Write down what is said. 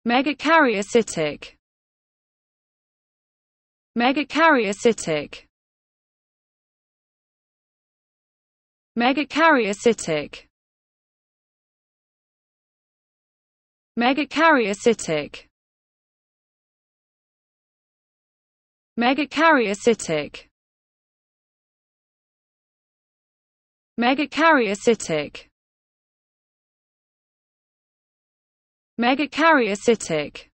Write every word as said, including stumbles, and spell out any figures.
megakaryocytic, megakaryocytic, megakaryocytic, megakaryocytic, megakaryocytic, megakaryocytic, megakaryocytic,